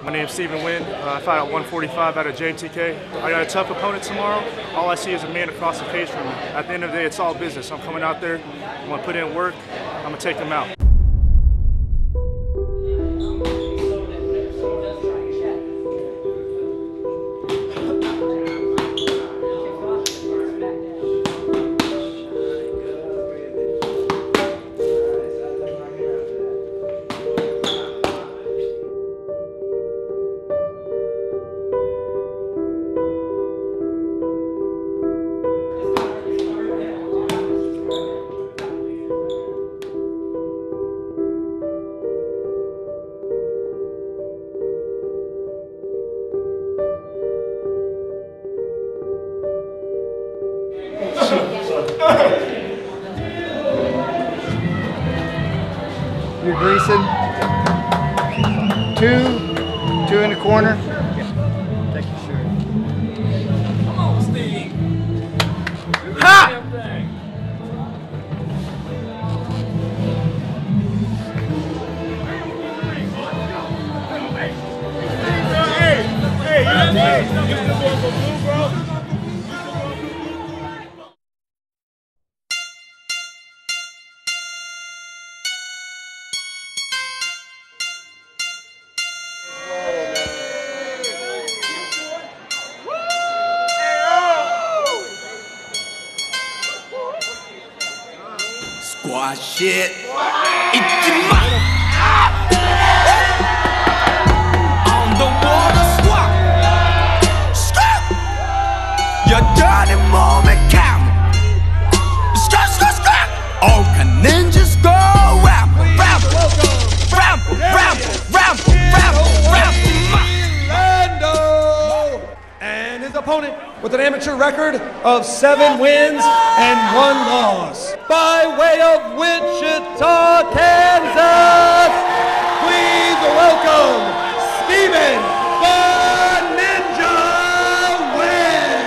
My name's Nguyen. I fight at 145 out of JMTK. I got a tough opponent tomorrow. All I see is a man across the cage from me. At the end of the day, it's all business. I'm coming out there, I'm gonna put in work, I'm gonna take them out. You're greasing. Two in the corner. Take your shirt. Come on, Steve. Ha! Squash it. Ichima. On the water squat. Squat. Your dirty moment count. Squat, squat, squat. All can ninjas go ramble, ramble, ramble, ramble, ramble, ramble, ramble. Lando and his opponent with an amateur record of 7 wins and 1 loss. By way of Wichita, Kansas, please welcome Stephen the Ninja Nguyen.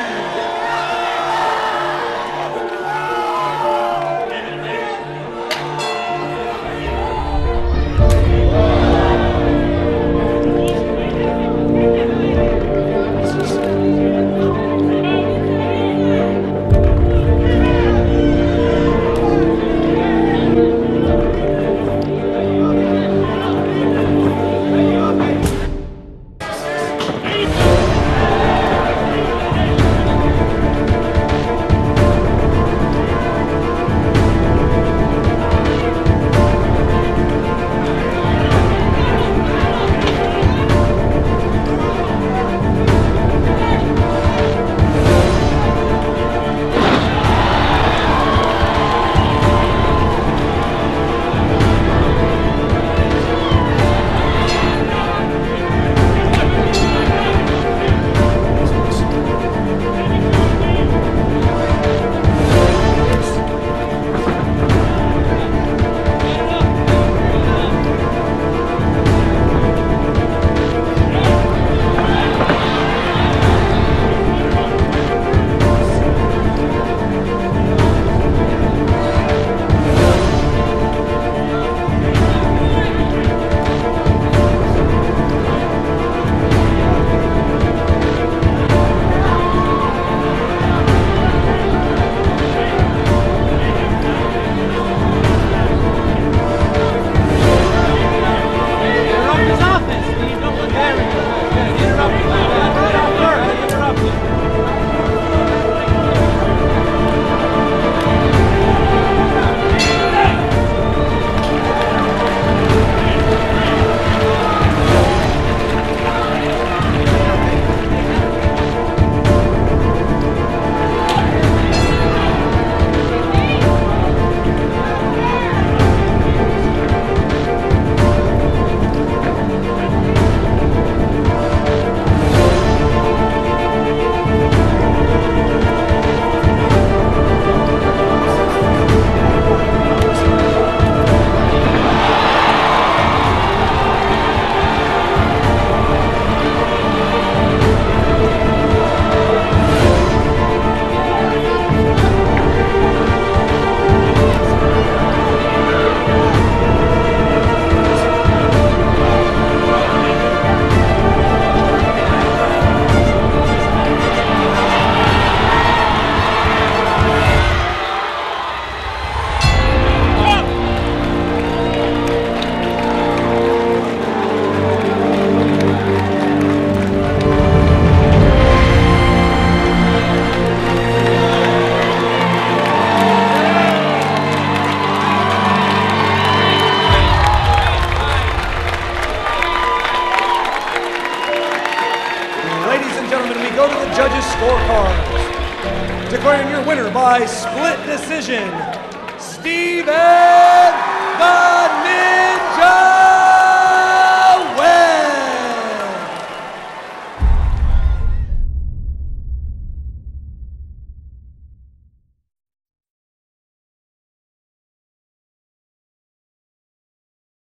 by split decision, Steven